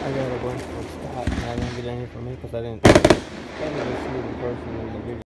I got a bunch from Scott, and I didn't get any from me because I didn't see the person in the video.